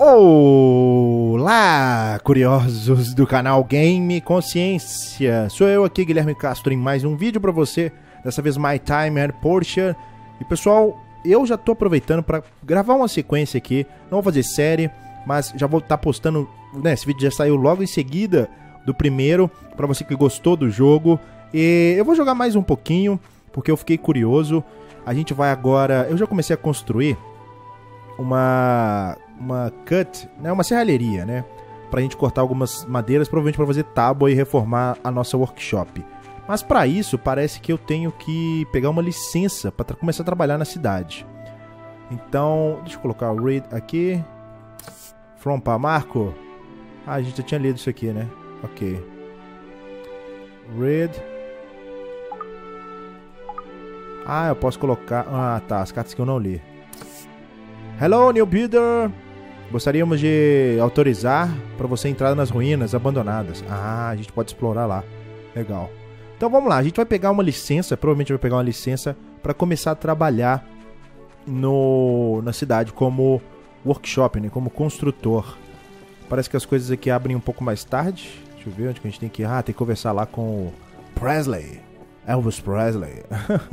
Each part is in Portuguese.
Olá, curiosos do canal Game Consciência. Sou eu aqui, Guilherme Castro, em mais um vídeo pra você. Dessa vez My Time at Porsche. E pessoal, eu já tô aproveitando pra gravar uma sequência aqui. Não vou fazer série, mas já vou estar postando, né? Esse vídeo já saiu logo em seguida do primeiro, pra você que gostou do jogo. E eu vou jogar mais um pouquinho, porque eu fiquei curioso. A gente vai agora... Eu já comecei a construir uma cut, né, uma serralheria, né, pra gente cortar algumas madeiras, provavelmente pra fazer tábua e reformar a nossa workshop. Mas pra isso, parece que eu tenho que pegar uma licença pra começar a trabalhar na cidade. Então, deixa eu colocar o read aqui. From para Marco. Ah, a gente já tinha lido isso aqui, né? Ok. Read. Ah, eu posso colocar... Ah, tá, as cartas que eu não li. Hello, new builder. Gostaríamos de autorizar para você entrar nas ruínas abandonadas. Ah, a gente pode explorar lá. Legal. Então vamos lá, a gente vai pegar uma licença, provavelmente vai pegar uma licença para começar a trabalhar na cidade como workshop, né, como construtor. Parece que as coisas aqui abrem um pouco mais tarde. Deixa eu ver onde que a gente tem que ir. Ah, tem que conversar lá com o Presley. Elvis Presley.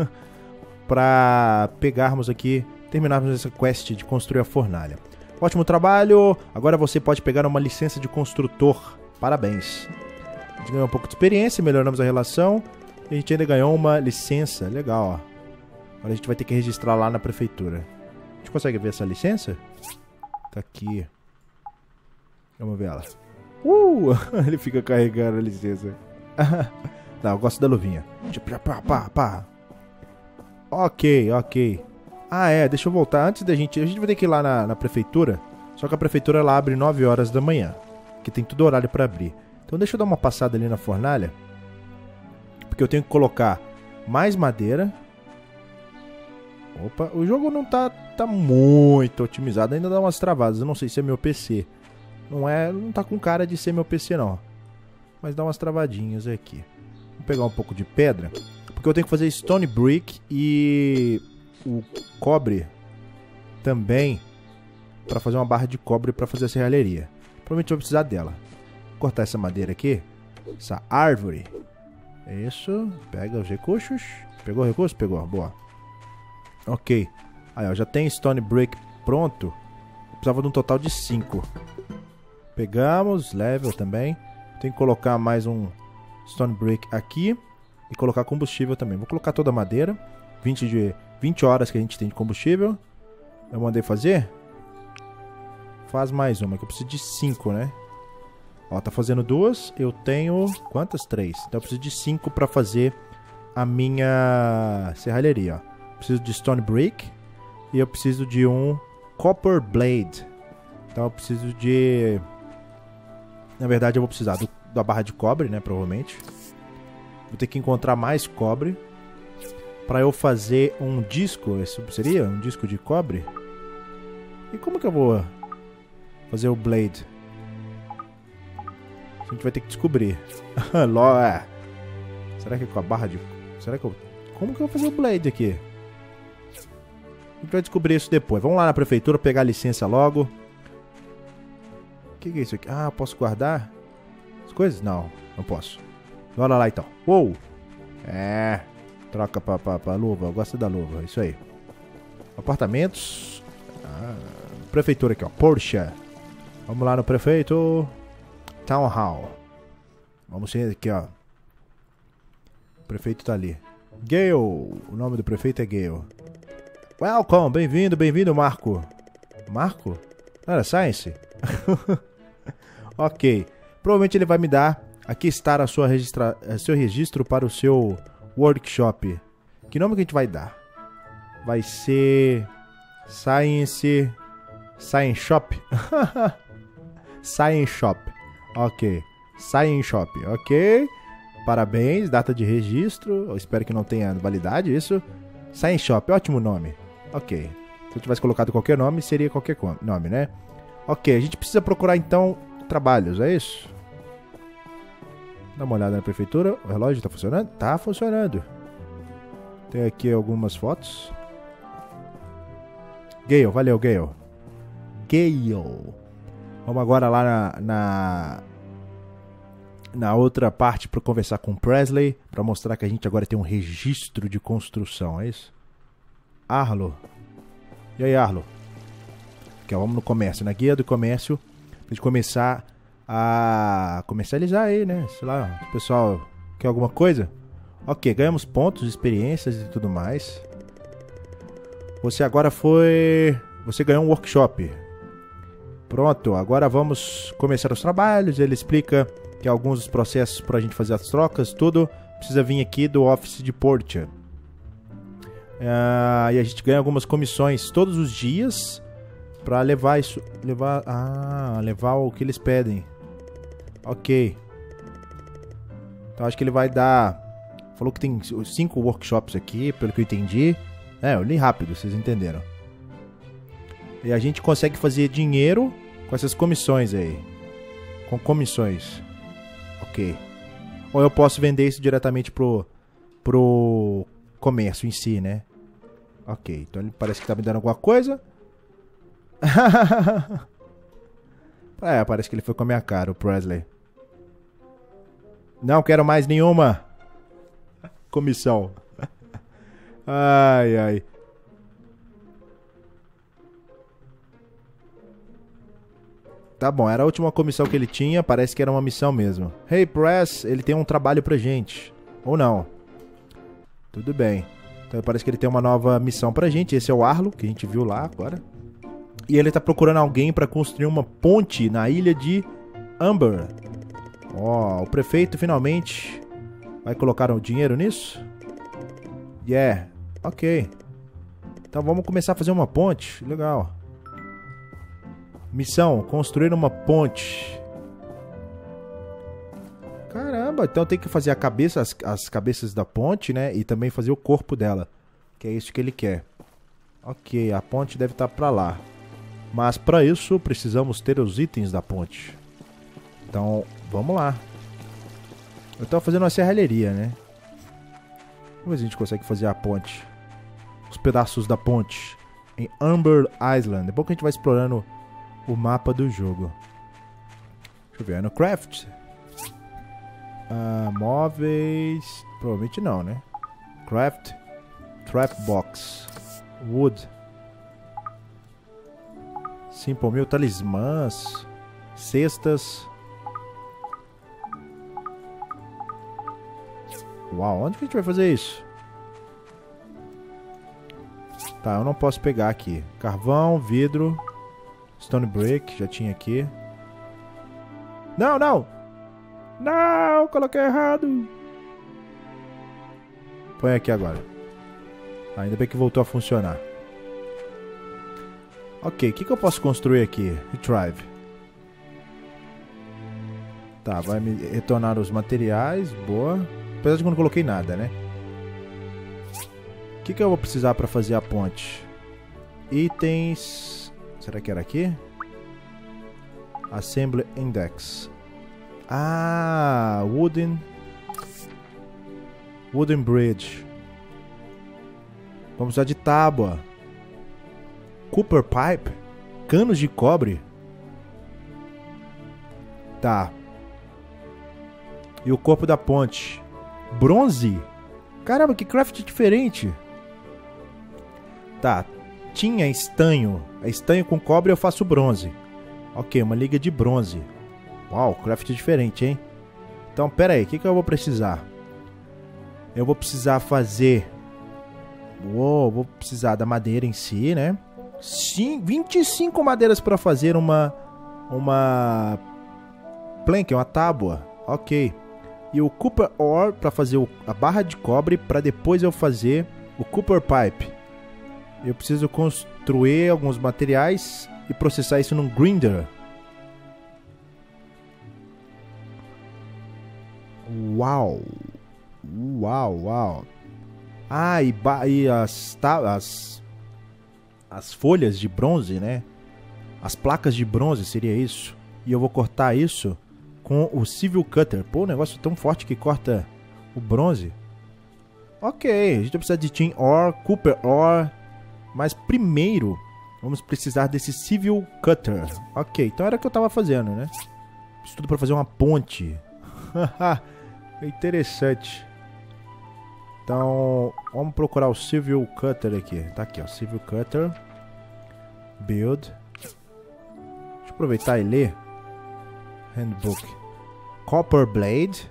Para pegarmos aqui, terminarmos essa quest de construir a fornalha. Ótimo trabalho, agora você pode pegar uma licença de construtor. Parabéns. A gente ganhou um pouco de experiência, melhoramos a relação. E a gente ainda ganhou uma licença, legal, ó. Agora a gente vai ter que registrar lá na prefeitura. A gente consegue ver essa licença? Tá aqui. Vamos ver ela. Ele fica carregando a licença. Não, eu gosto da luvinha. Pá. Ok. Ah, deixa eu voltar. Antes da gente... A gente vai ter que ir lá na prefeitura. Só que a prefeitura ela abre 9 horas da manhã. Que tem todo horário pra abrir. Então deixa eu dar uma passada ali na fornalha. Porque eu tenho que colocar mais madeira. Opa, o jogo não tá muito otimizado. Ainda dá umas travadas. Eu não sei se é meu PC. Não tá com cara de ser meu PC não. Mas dá umas travadinhas aqui. Vou pegar um pouco de pedra. Porque eu tenho que fazer stone brick e... o cobre também para fazer uma barra de cobre para fazer a serralheria. Provavelmente eu vou precisar dela. Vou cortar essa madeira aqui, essa árvore. Isso, pega os recursos. Pegou o recurso? Pegou, boa. Ok. Aí, ó, já tem stone brick pronto. Eu precisava de um total de 5. Pegamos, level também. Tem que colocar mais um stone brick aqui e colocar combustível também. Vou colocar toda a madeira. 20 horas que a gente tem de combustível. Eu mandei fazer. Faz mais uma, que eu preciso de 5, né? Ó, tá fazendo 2. Eu tenho... quantas? 3. Então eu preciso de 5 pra fazer a minha serralheria, ó. Preciso de stone brick. E eu preciso de um copper blade. Então eu preciso de... Na verdade eu vou precisar da barra de cobre, né? Provavelmente. Vou ter que encontrar mais cobre para eu fazer um disco. Isso seria um disco de cobre? E como que eu vou fazer o blade? A gente vai ter que descobrir. Será que é com a barra de... Como que eu vou fazer o blade aqui? A gente vai descobrir isso depois. Vamos lá na prefeitura pegar a licença logo. O que é isso aqui? Ah, eu posso guardar as coisas? Não posso. Bora lá então. Uou! Troca pra luva, eu gosto da luva, isso aí. Apartamentos. Prefeitura aqui, ó. Porsche. Vamos lá no prefeito. Town Hall. Vamos ver aqui, ó. O prefeito tá ali. Gale. O nome do prefeito é Gale. Welcome, bem-vindo, Marco. Marco? Não era Science? Ok. Provavelmente ele vai me dar... Aqui está seu registro para o seu... workshop. Que nome que a gente vai dar? Vai ser... Science Shop. Science Shop. Ok. Science Shop. Ok. Parabéns. Data de registro. Eu espero que não tenha validade isso. Science Shop. Ótimo nome. Ok. Se eu tivesse colocado qualquer nome, seria qualquer nome, né? Ok. A gente precisa procurar então trabalhos. É isso? Dá uma olhada na prefeitura. O relógio tá funcionando? Tá funcionando. Tem aqui algumas fotos. Gale, valeu, Gale. Vamos agora lá na outra parte para conversar com o Presley, para mostrar que a gente agora tem um registro de construção, é isso? Arlo. E aí, Arlo? Aqui, ó, vamos no comércio, na guia do comércio, pra gente começar a comercializar aí, né? Sei lá, o pessoal quer alguma coisa? Ok, ganhamos pontos, experiências e tudo mais. Você agora Você ganhou um workshop. Pronto, agora vamos começar os trabalhos. Ele explica que alguns dos processos para a gente fazer as trocas, tudo precisa vir aqui do Office de Portia. E a gente ganha algumas comissões todos os dias para levar isso, levar o que eles pedem. Ok. Então acho que ele vai dar. Falou que tem 5 workshops aqui, pelo que eu entendi. Eu li rápido, vocês entenderam. E a gente consegue fazer dinheiro com essas comissões aí. Com comissões. Ok. Ou eu posso vender isso diretamente pro comércio em si, né? Ok, então ele parece que tá me dando alguma coisa. Parece que ele foi com a minha cara, o Presley. Não quero mais nenhuma comissão. Ai. Tá bom, era a última comissão que ele tinha, parece que era uma missão mesmo. Hey, Press, ele tem um trabalho pra gente. Ou não. Tudo bem. Então parece que ele tem uma nova missão pra gente. Esse é o Arlo, que a gente viu lá agora. E ele tá procurando alguém pra construir uma ponte na ilha de Amber. O prefeito finalmente vai colocar o dinheiro nisso? Yeah, ok. Então vamos começar a fazer uma ponte. Legal. Missão, construir uma ponte. Caramba, então tem que fazer as cabeças da ponte, né? E também fazer o corpo dela. Que é isso que ele quer. Ok, a ponte deve estar pra lá. Mas para isso precisamos ter os itens da ponte. Então, vamos lá. Eu tava fazendo uma serralheria, né? Vamos ver se a gente consegue fazer a ponte. Os pedaços da ponte em Amber Island. Depois que a gente vai explorando o mapa do jogo. Deixa eu ver, é no Craft. Móveis. Provavelmente não, né? Craft. Trap Box. Wood. Simple Meal. Talismãs. Cestas. Uau, onde que a gente vai fazer isso? Tá, eu não posso pegar aqui. Carvão, vidro. Stone Brick, já tinha aqui. Não! Não, coloquei errado. Põe aqui agora. Ainda bem que voltou a funcionar. Ok, o que eu posso construir aqui? Retrieve. Tá, vai me retornar os materiais. Boa. Apesar de que eu não coloquei nada, né? O que eu vou precisar para fazer a ponte? Itens. Será que era aqui? Assembly Index. Wooden Bridge. Vamos usar de tábua. Copper Pipe. Canos de cobre. Tá. E o corpo da ponte. Bronze. Caramba, que craft diferente. Tá. Tinha estanho. Estanho com cobre eu faço bronze. Ok, uma liga de bronze. Uau, craft diferente, hein? Então, pera aí, o que eu vou precisar? Eu vou precisar fazer... vou precisar da madeira em si, né? Sim, 25 madeiras para fazer uma plank, uma tábua. Ok. E o Copper Ore para fazer a barra de cobre, para depois eu fazer o Copper Pipe. Eu preciso construir alguns materiais e processar isso num grinder. Uau! E as folhas de bronze, né? As placas de bronze seria isso. E eu vou cortar isso com o Civil Cutter. Pô, o negócio tão forte que corta o bronze. Ok, a gente vai precisar de Tin Ore, Copper Ore. Mas primeiro Vamos precisar desse Civil Cutter. Ok, então era o que eu tava fazendo, né? Isso tudo pra fazer uma ponte. É interessante. Então, vamos procurar o Civil Cutter aqui. Tá aqui, ó. Civil Cutter. Build. Deixa eu aproveitar e ler. Handbook. Copper Blade.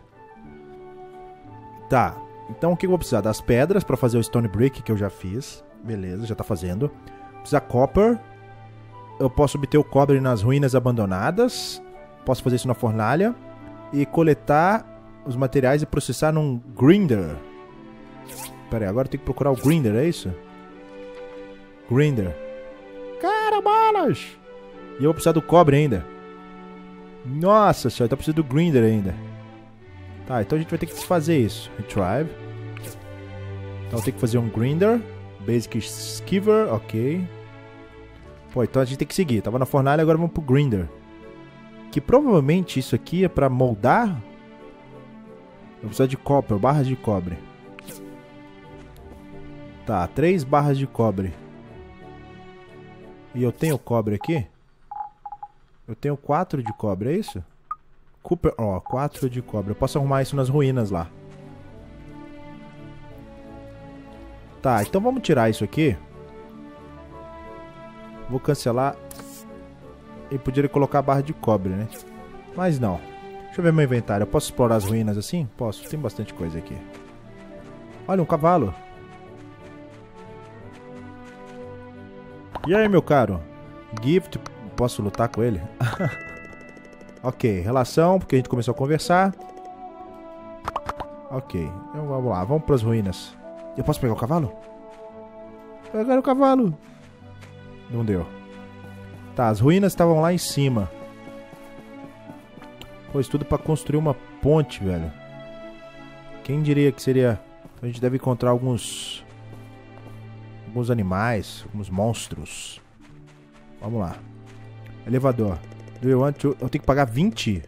Tá. Então, o que eu vou precisar? Das pedras pra fazer o Stone Brick, que eu já fiz. Beleza, já tá fazendo. Precisa Copper. Eu posso obter o cobre nas ruínas abandonadas. Posso fazer isso na fornalha. E coletar os materiais e processar num grinder. Pera aí, agora eu tenho que procurar o grinder, é isso? Grinder. Carabalas! E eu vou precisar do cobre ainda. Nossa senhora, então eu preciso do grinder ainda. Tá, então a gente vai ter que fazer isso. Retrieve. Então eu tenho que fazer um grinder. Basic Skiver, ok. Pô, então a gente tem que seguir. Tava na fornalha, agora vamos pro grinder. Que provavelmente isso aqui é pra moldar. Eu vou precisar de copper, barras de cobre. Tá, 3 barras de cobre. E eu tenho cobre aqui? Eu tenho 4 de cobre, é isso? Cooper, ó, 4 de cobre. Eu posso arrumar isso nas ruínas lá. Tá, então vamos tirar isso aqui. Vou cancelar. E poderia colocar a barra de cobre, né? Mas não. Deixa eu ver meu inventário. Eu posso explorar as ruínas assim? Posso, tem bastante coisa aqui. Olha, um cavalo. E aí, meu caro? Gift. Posso lutar com ele? Ok, relação, porque a gente começou a conversar. Ok, então vamos lá, vamos para as ruínas. Eu posso pegar o cavalo? Pegar o cavalo. Não deu. Tá, as ruínas estavam lá em cima. Pois tudo para construir uma ponte, velho. Quem diria que seria... A gente deve encontrar alguns animais, alguns monstros. Vamos lá. Elevador. Do you want to... Eu tenho que pagar 20?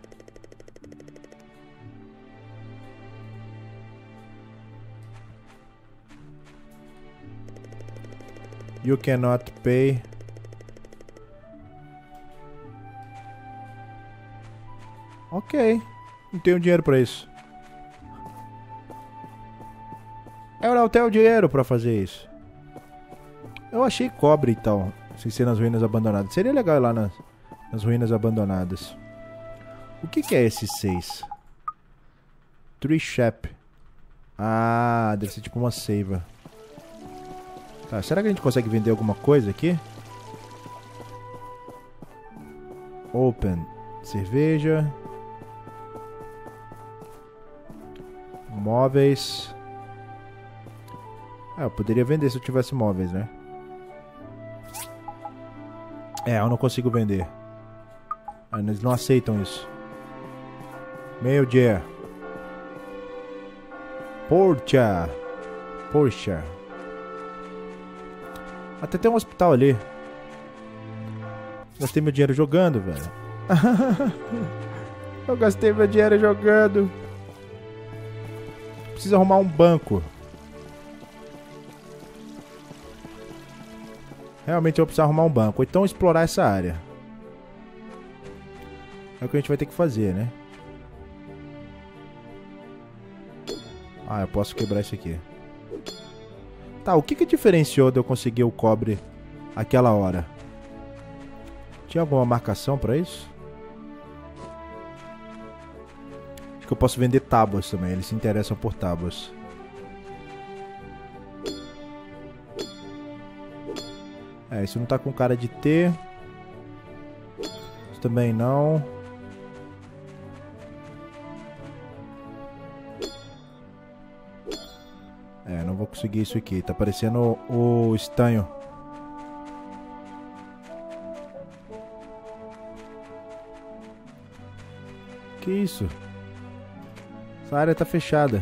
You cannot pay. Ok. Não tenho dinheiro pra isso. Eu não tenho dinheiro pra fazer isso. Eu achei cobre então. Sem ser nas ruínas abandonadas. Seria legal ir lá nas ruínas abandonadas. O que é esse 6? Tree Shop. Ah, deve ser tipo uma seiva. Tá, será que a gente consegue vender alguma coisa aqui? Open. Cerveja. Móveis. Ah, eu poderia vender se eu tivesse móveis, né? É, eu não consigo vender. Eles não aceitam isso. Meio dia. Porsche. Até tem um hospital ali. Gastei meu dinheiro jogando, velho. Eu gastei meu dinheiro jogando. Preciso arrumar um banco. Realmente eu vou precisar arrumar um banco. Ou então explorar essa área. É o que a gente vai ter que fazer, né? Ah, eu posso quebrar isso aqui. Tá, o que diferenciou de eu conseguir o cobre aquela hora? Tinha alguma marcação pra isso? Acho que eu posso vender tábuas também. Eles se interessam por tábuas. É, isso não tá com cara de ter. Isso também não. É, não vou conseguir isso aqui. Tá parecendo o estanho. Que isso? Essa área tá fechada.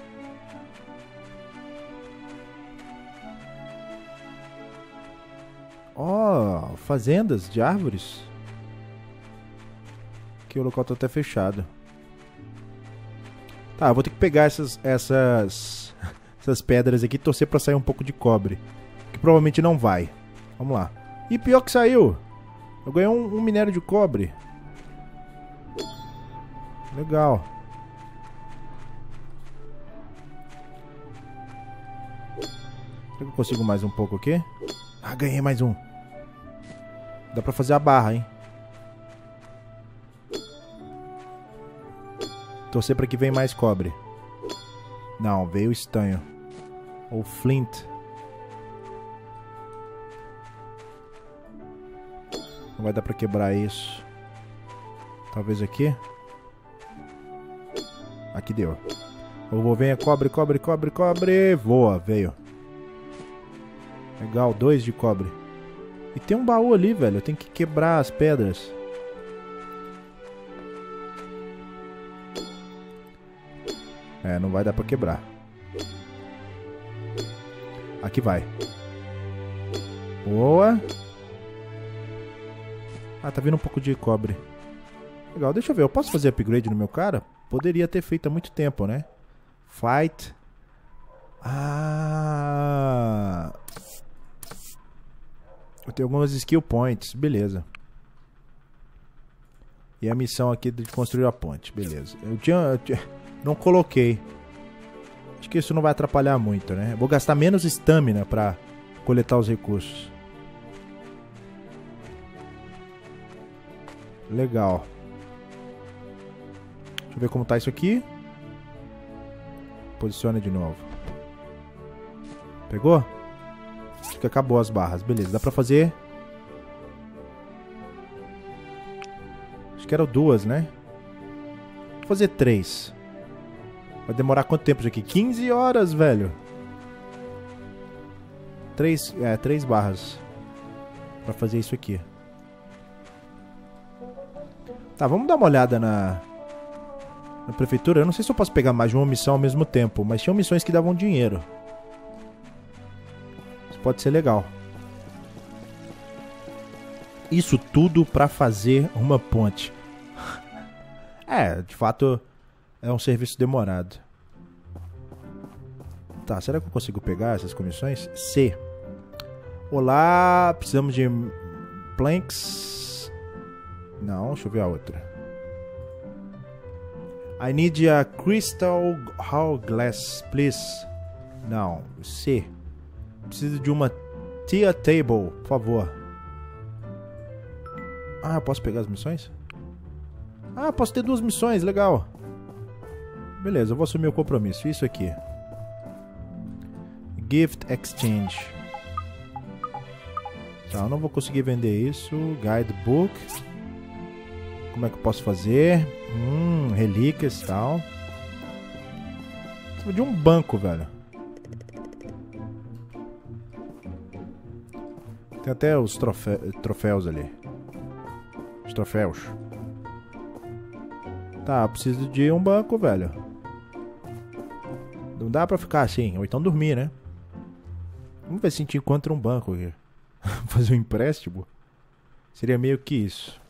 Ó, fazendas de árvores. Aqui o local tá até fechado. Tá, eu vou ter que pegar essas pedras aqui e torcer pra sair um pouco de cobre. Que provavelmente não vai. Vamos lá. E pior que saiu. Eu ganhei um minério de cobre. Legal. Será que eu consigo mais um pouco aqui? Ah, ganhei mais um. Dá pra fazer a barra, hein? Torcer pra que venha mais cobre. Não, veio estanho. Ou flint. Não vai dar pra quebrar isso. Talvez aqui. Aqui deu. Eu vou ver, cobre, cobre, cobre, cobre. Voa, veio. Legal, 2 de cobre. E tem um baú ali, velho. Eu tenho que quebrar as pedras. É, não vai dar pra quebrar. Aqui vai. Boa. Ah, tá vindo um pouco de cobre. Legal, deixa eu ver. Eu posso fazer upgrade no meu cara? Poderia ter feito há muito tempo, né? Fight. Ah... Eu tenho algumas skill points. Beleza. E a missão aqui de construir a ponte. Beleza. Eu tinha... Não coloquei. Acho que isso não vai atrapalhar muito, né? Eu vou gastar menos estamina pra coletar os recursos. Legal. Deixa eu ver como tá isso aqui. Posiciona de novo. Pegou? Acho que acabou as barras. Beleza, dá pra fazer... Acho que eram 2, né? Vou fazer 3. Vai demorar quanto tempo isso aqui? 15 horas, velho. 3 barras. Pra fazer isso aqui. Tá, vamos dar uma olhada na prefeitura. Eu não sei se eu posso pegar mais de uma missão ao mesmo tempo, mas tinham missões que davam dinheiro. Isso pode ser legal. Isso tudo pra fazer uma ponte. É, de fato, é um serviço demorado. Tá, será que eu consigo pegar essas comissões? C. Olá, precisamos de planks. Não, deixa eu ver a outra. I need a crystal hourglass, please. Não, C. Preciso de uma tea table, por favor. Ah, eu posso pegar as missões? Ah, posso ter 2 missões, legal. Beleza, eu vou assumir o compromisso. Isso aqui. Gift Exchange. Tá, eu não vou conseguir vender isso. Guidebook. Como é que eu posso fazer? Relíquias e tal. Preciso de um banco, velho. Tem até os troféus ali. Os troféus. Tá, eu preciso de um banco, velho. Não dá pra ficar assim. Ou então dormir, né? Vamos ver se a gente encontra um banco aqui. Fazer um empréstimo. Seria meio que isso.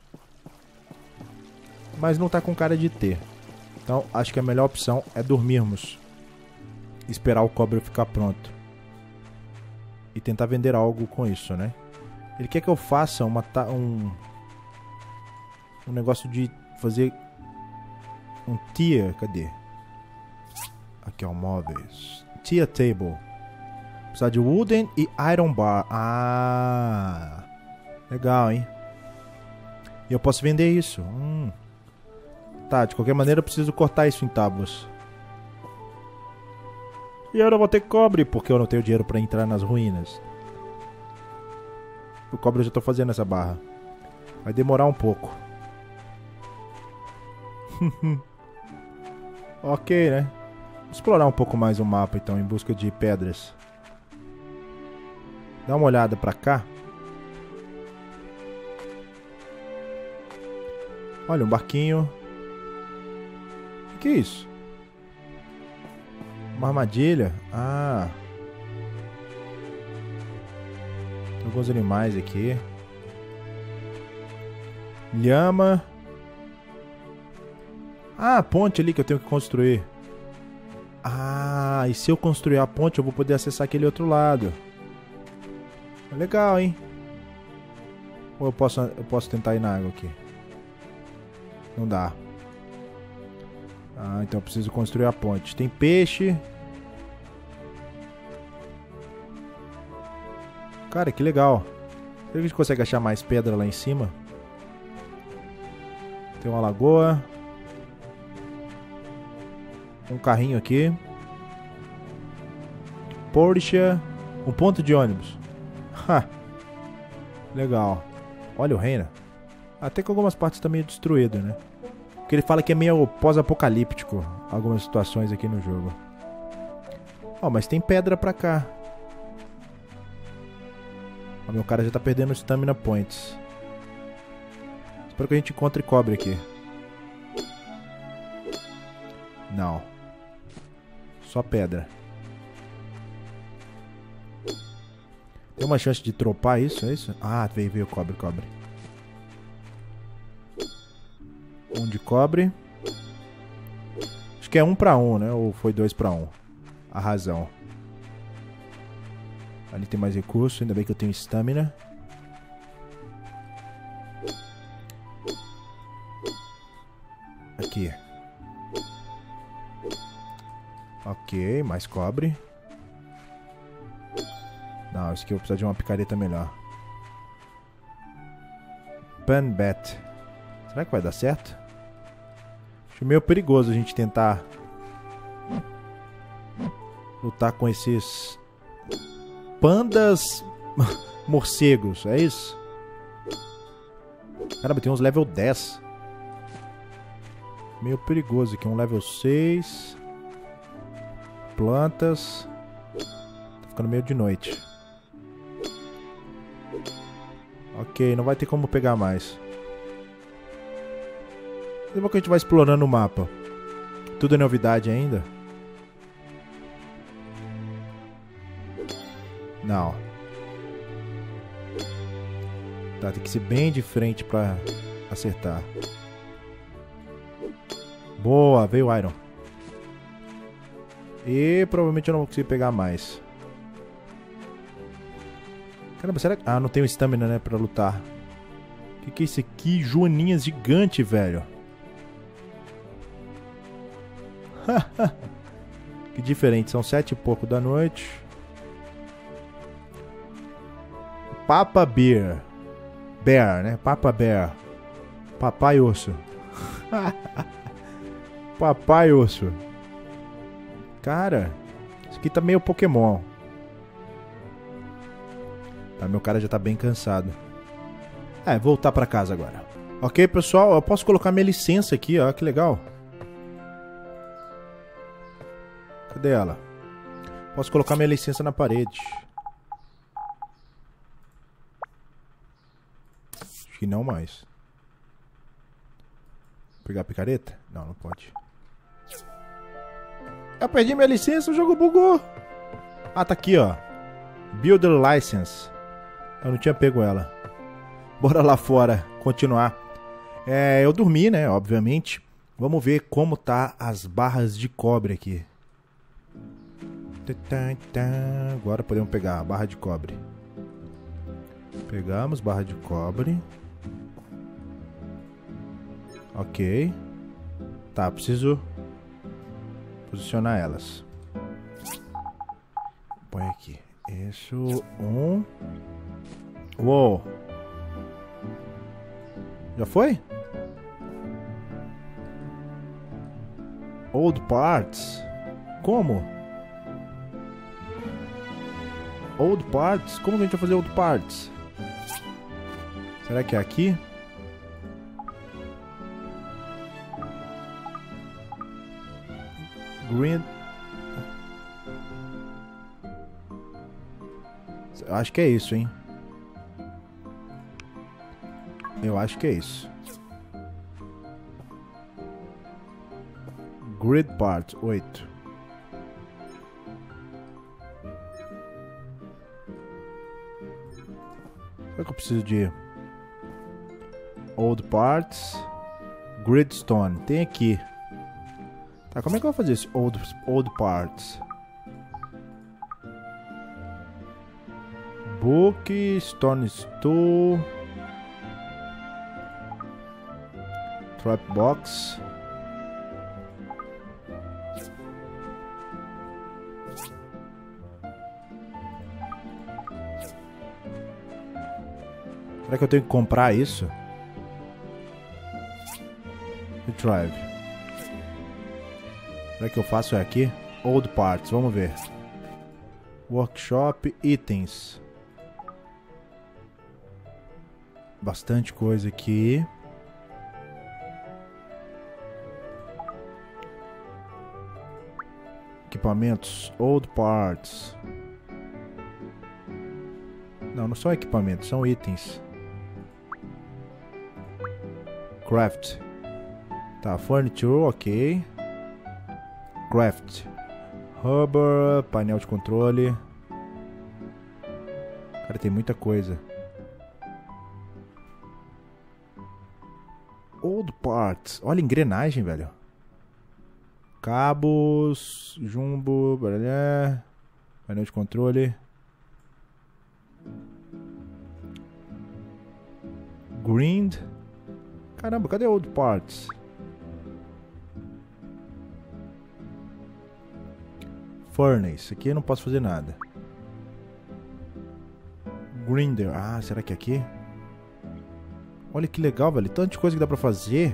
Mas não tá com cara de ter. Então, acho que a melhor opção é dormirmos. Esperar o cobre ficar pronto. E tentar vender algo com isso, né? Ele quer que eu faça um negócio de fazer um tier. Cadê? Aqui, ó, móveis. Tier table. Precisa de wooden e iron bar. Ah, legal, hein? E eu posso vender isso. Tá, de qualquer maneira eu preciso cortar isso em tábuas. E eu não vou ter cobre, porque eu não tenho dinheiro pra entrar nas ruínas. O cobre eu já tô fazendo essa barra. Vai demorar um pouco. Ok, né? Vou explorar um pouco mais o mapa, então, em busca de pedras. Dá uma olhada pra cá. Olha, um barquinho. O que é isso? Uma armadilha? Ah. Tem alguns animais aqui. Lhama. Ah, a ponte ali que eu tenho que construir. Ah, e se eu construir a ponte eu vou poder acessar aquele outro lado. Legal, hein? Ou eu posso tentar ir na água aqui? Não dá. Ah, então eu preciso construir a ponte. Tem peixe. Cara, que legal. Será que a gente consegue achar mais pedra lá em cima? Tem uma lagoa. Um carrinho aqui. Porsche. Um ponto de ônibus. Ha. Legal. Olha o reino. Até que algumas partes estão meio destruídas, né? Porque ele fala que é meio pós-apocalíptico. Algumas situações aqui no jogo. Ó, mas tem pedra pra cá. Ó, meu cara já tá perdendo stamina points. Espero que a gente encontre cobre aqui. Não. Só pedra. Tem uma chance de dropar isso, é isso? Ah, veio cobre. Um de cobre. Acho que é 1 pra 1, né? Ou foi 2 pra 1. A razão. Ali tem mais recurso, ainda bem que eu tenho stamina. Aqui. Ok, mais cobre. Não, esse aqui eu vou precisar de uma picareta melhor. Panbat. Será que vai dar certo? Acho meio perigoso a gente tentar lutar com esses pandas morcegos, é isso? Caramba, tem uns level 10. Meio perigoso aqui, um level 6. Plantas. Tá ficando meio de noite. Ok, não vai ter como pegar mais. Depois que a gente vai explorando o mapa. Tudo é novidade ainda? Não. Tá, tem que ser bem de frente pra acertar. Boa, veio o Iron. E provavelmente eu não vou conseguir pegar mais. Caramba, será que... Ah, não tenho stamina, né, pra lutar. O que é isso aqui? Joaninhas gigante, velho. Que diferente, são 7 e pouco da noite. Papa Bear. Bear, né? Papa Bear. Papai Urso. Papai Urso. Cara, isso aqui tá meio Pokémon. Tá, meu cara já tá bem cansado. Voltar pra casa agora. Ok, pessoal, eu posso colocar minha licença aqui, ó, que legal. Cadê ela? Posso colocar minha licença na parede. Acho que não mais. Vou pegar a picareta? Não, não pode. Eu perdi minha licença, o jogo bugou. Ah, tá aqui, ó. Builder License. Eu não tinha pego ela. Bora lá fora, continuar. Eu dormi, né, obviamente. Vamos ver como tá as barras de cobre aqui. Agora podemos pegar a barra de cobre. Pegamos barra de cobre. Ok. Tá, preciso posicionar elas. Põe aqui. Isso, Uou. Já foi? Old parts? Como? Old parts? Como que a gente vai fazer old parts? Será que é aqui? Green. Eu acho que é isso, hein? Eu acho que é isso. Grid Part 8. Será que eu preciso de Old Parts? Gridstone. Tem aqui. Tá, como é que eu vou fazer esse Old Parts? Book, Stone Stool. Trap box. Será que eu tenho que comprar isso? Drive. Será que eu faço aqui? Old parts, vamos ver. Workshop, itens. Bastante coisa aqui. Equipamentos, old parts. Não são equipamentos, são itens. Craft. Tá, furniture, ok. Craft. Rubber, painel de controle. Cara, tem muita coisa. Old parts. Olha, engrenagem, velho. Cabos, jumbo, baralhar, painel de controle. Grind. Caramba, cadê old parts? Furnace. Aqui eu não posso fazer nada. Grinder. Ah, será que é aqui? Olha que legal, velho. Tanta coisa que dá pra fazer.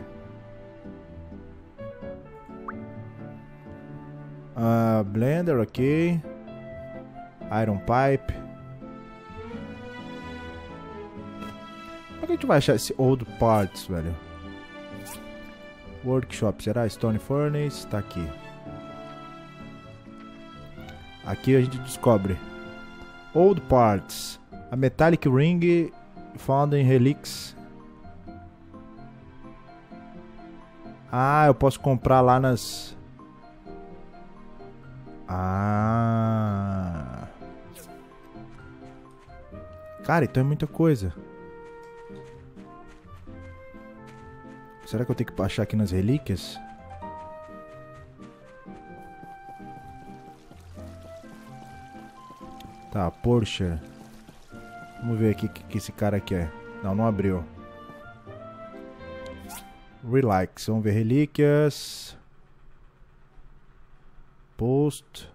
Blender, ok. Iron pipe. Como é que a gente vai achar esse old parts, velho? Workshop, será? Stone Furnace, tá aqui. Aqui a gente descobre old parts. A metallic ring found in relics. Ah, eu posso comprar lá nas... Ah. Cara, então é muita coisa. Será que eu tenho que achar aqui nas relíquias? Tá, Porsche. Vamos ver aqui o que esse cara quer. Não, não abriu. Relax. Vamos ver relíquias. Post.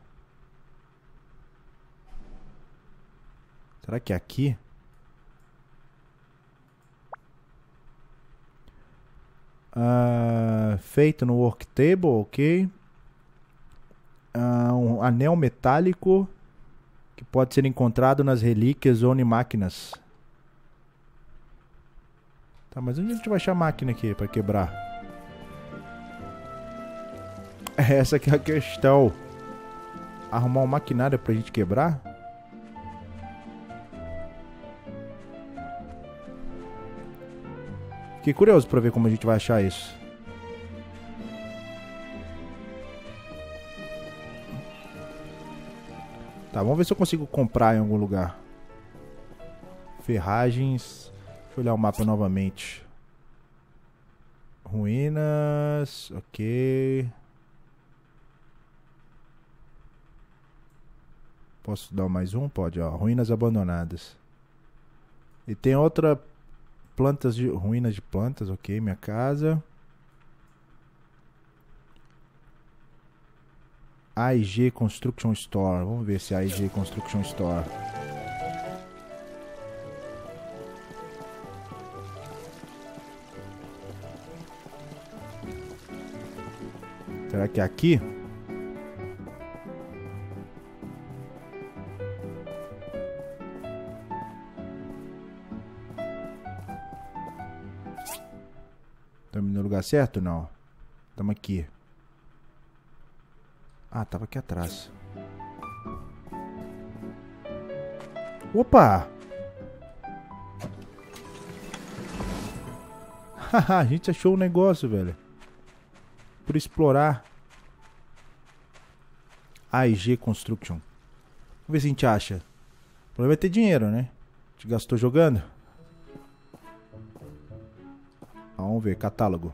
Será que é aqui? Feito no work table, ok. Um anel metálico que pode ser encontrado nas relíquias ou em máquinas. Tá, mas onde a gente vai achar a máquina aqui para quebrar? Essa aqui é a questão. Arrumar um maquinário pra gente quebrar? Fiquei curioso pra ver como a gente vai achar isso. Tá, vamos ver se eu consigo comprar em algum lugar. Ferragens. Deixa eu olhar o mapa novamente. Ruínas. Ok. Posso dar mais um? Pode, ó. Ruínas abandonadas. E tem outra... Plantas de... Ruínas de plantas, ok. Minha casa. AIG Construction Store. Vamos ver se é AIG Construction Store. Será que é aqui? Estamos no lugar certo? Não. Estamos aqui. Ah, tava aqui atrás. Opa! Haha, a gente achou um negócio, velho. Por explorar. AIG Construction. Vamos ver se a gente acha. O problema é ter dinheiro, né? A gente gastou jogando. Vamos ver, catálogo.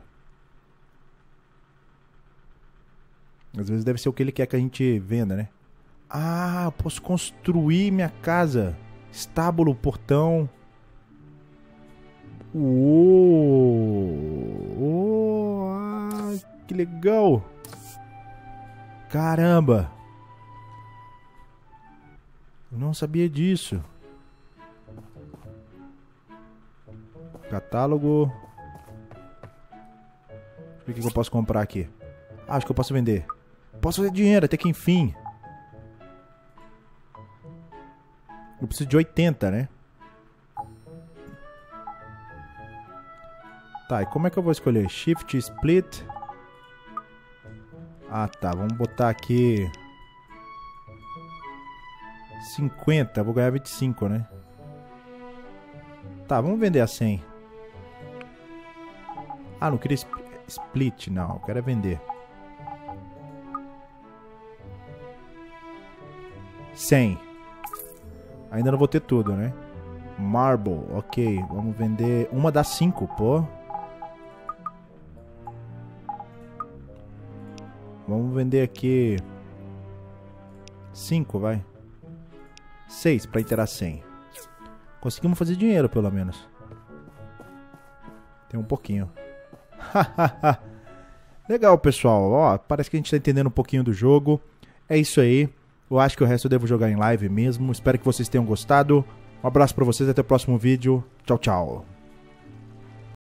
Às vezes deve ser o que ele quer que a gente venda, né? Ah, eu posso construir minha casa. Estábulo, portão. Que legal. Caramba. Eu não sabia disso. Catálogo. Deixa eu ver o que eu posso comprar aqui. Ah, acho que eu posso vender. Posso fazer dinheiro até que enfim. Eu preciso de 80, né? Tá, e como é que eu vou escolher? Shift, Split. Ah, tá. Vamos botar aqui 50. Vou ganhar 25, né? Tá, vamos vender a 100. Ah, não queria split, não. Eu quero é vender. 100. Ainda não vou ter tudo, né? Marble, ok. Vamos vender... Uma dá 5, pô. Vamos vender aqui... 5, vai. 6 pra inteirar 100. Conseguimos fazer dinheiro, pelo menos. Tem um pouquinho. Legal, pessoal. Ó, parece que a gente tá entendendo um pouquinho do jogo. É isso aí. Eu acho que o resto eu devo jogar em live mesmo. Espero que vocês tenham gostado. Um abraço pra vocês. Até o próximo vídeo. Tchau, tchau.